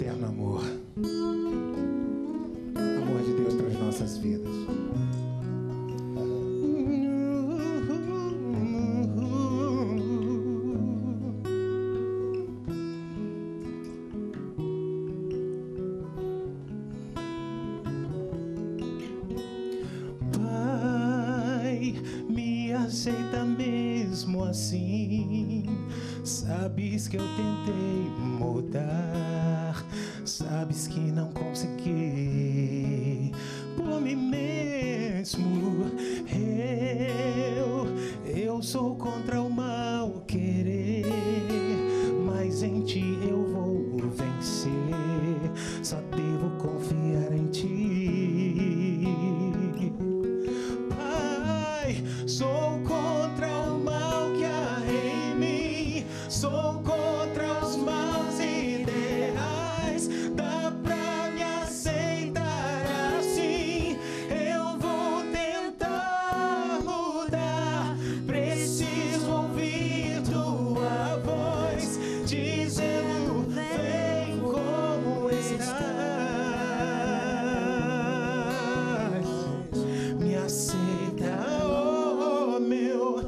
eterno amor. Amor de Deus para as nossas vidas. Pai, me aceita mesmo assim. Sabes que eu tentei mudar, sabes que não consegui por mim mesmo. Eu sou contra o mal querer, mas em ti eu vou vencer. Só devo confiar em ti. Pai, sou contra o mal que há em mim. Sou contra os maus ideais. Dá pra me aceitar assim? Eu vou tentar mudar. Preciso ouvir tua voz dizendo: vem como estás. Me aceita, oh meu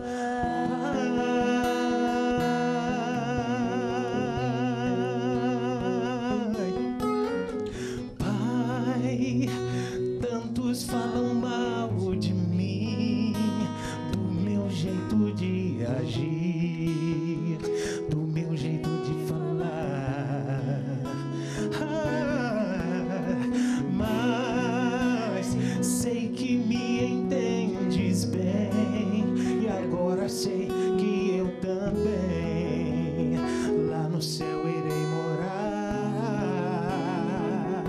Pai. Tantos falam mal de mim, do meu jeito de agir, do meu jeito de falar. Mas sei que me entendes bem, e agora sei que eu também lá no céu irei morar.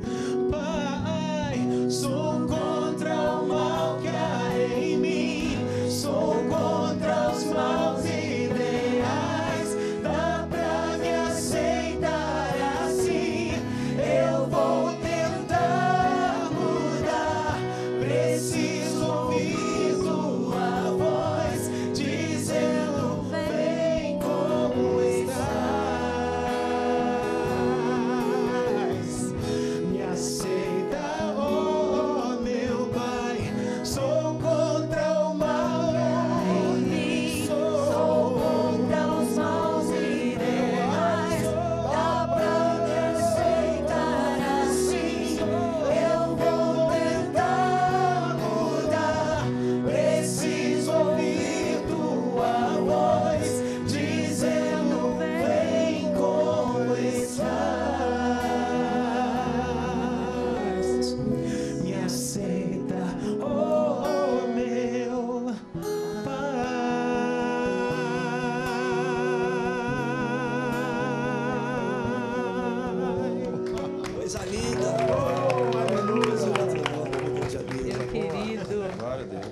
Pai, sou contra o mal que há em mim. Sou contra os maus ideais. Dá pra me aceitar assim? Eu vou tentar mudar. Preciso ouvir tua voz dizendo: vem como estás. Me aceita, oh meu Pai. Sou contra o mal em mim. Sou contra os maus ideais. Dá pra me aceitar assim? Eu vou tentar mudar. Preciso ouvir tua voz dizendo: vem como estás. Me aceita, oh meu Pai. Coisa linda.